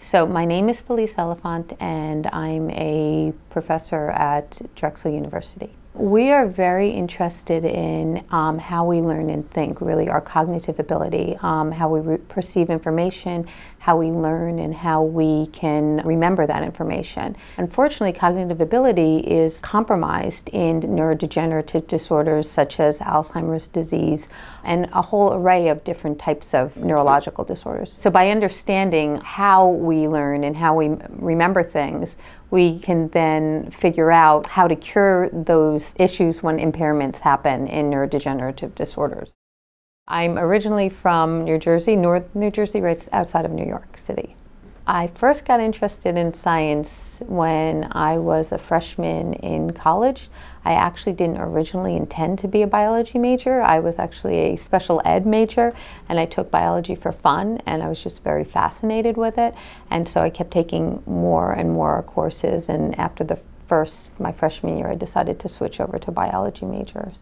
So my name is Felice Elefant, and I'm a professor at Drexel University. We are very interested in how we learn and think, really our cognitive ability, how we perceive information, how we learn, and how we can remember that information. Unfortunately, cognitive ability is compromised in neurodegenerative disorders such as Alzheimer's disease and a whole array of different types of neurological disorders. So by understanding how we learn and how we remember things, we can then figure out how to cure those issues when impairments happen in neurodegenerative disorders. I'm originally from New Jersey, North New Jersey, right outside of New York City. I first got interested in science when I was a freshman in college. I actually didn't originally intend to be a biology major. I was actually a special ed major, and I took biology for fun, and I was just very fascinated with it. And so I kept taking more and more courses, and after my freshman year, I decided to switch over to biology majors.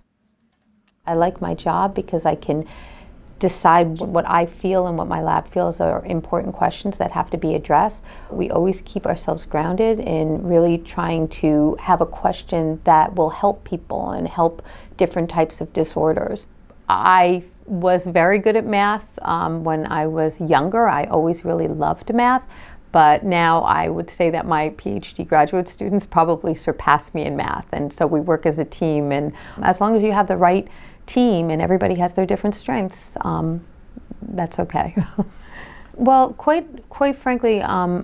I like my job because I can decide what I feel and what my lab feels are important questions that have to be addressed. We always keep ourselves grounded in really trying to have a question that will help people and help different types of disorders. I was very good at math when I was younger. I always really loved math. But now I would say that my PhD graduate students probably surpass me in math. And so we work as a team. And as long as you have the right team and everybody has their different strengths, that's okay. Well, quite frankly, I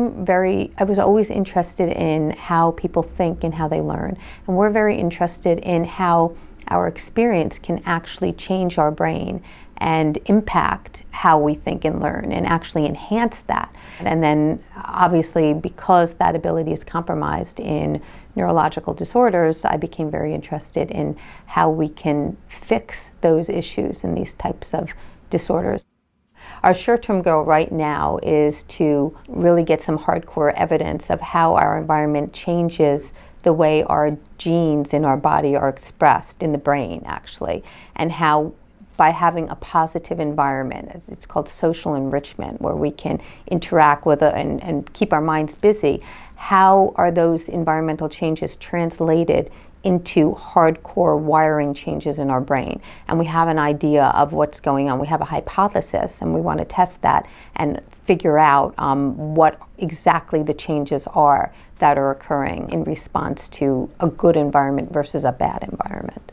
was always interested in how people think and how they learn. And we're very interested in how our experience can actually change our brain and impact how we think and learn and actually enhance that. And then obviously, because that ability is compromised in neurological disorders, I became very interested in how we can fix those issues in these types of disorders. Our short-term goal right now is to really get some hardcore evidence of how our environment changes the way our genes in our body are expressed in the brain, actually, and how by having a positive environment, it's called social enrichment, where we can interact with and keep our minds busy, how are those environmental changes translated into hardcore wiring changes in our brain? And we have an idea of what's going on. We have a hypothesis, and we want to test that and figure out what exactly the changes are that are occurring in response to a good environment versus a bad environment.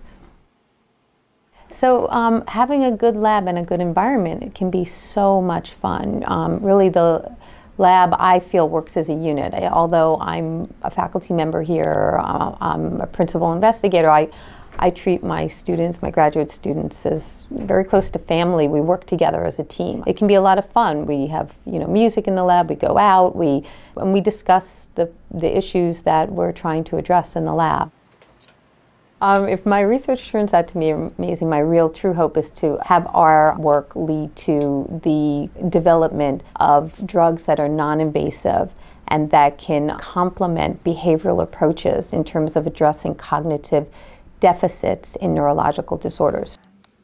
So having a good lab and a good environment, it can be so much fun. Really, the lab, I feel, works as a unit. Although I'm a faculty member here, I'm a principal investigator, I treat my students, my graduate students, as very close to family. We work together as a team. It can be a lot of fun. We have, music in the lab, we go out, and we discuss the issues that we're trying to address in the lab. If my research turns out to be amazing, my real true hope is to have our work lead to the development of drugs that are non-invasive and that can complement behavioral approaches in terms of addressing cognitive deficits in neurological disorders.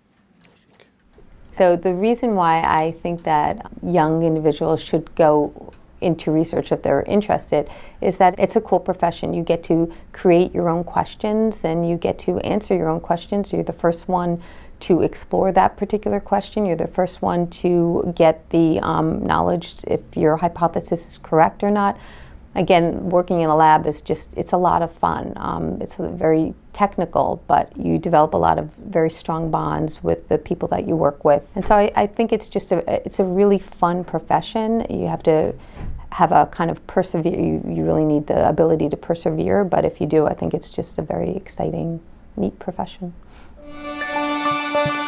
So the reason why I think that young individuals should go into research if they're interested is that it's a cool profession. You get to create your own questions and you get to answer your own questions. You're the first one to explore that particular question. You're the first one to get the knowledge if your hypothesis is correct or not. Again, working in a lab is it's a lot of fun. It's very technical, but you develop a lot of very strong bonds with the people that you work with. And so I think it's a really fun profession. You have to have a kind of persevere, you really need the ability to persevere, but if you do, I think it's just a very exciting, neat profession.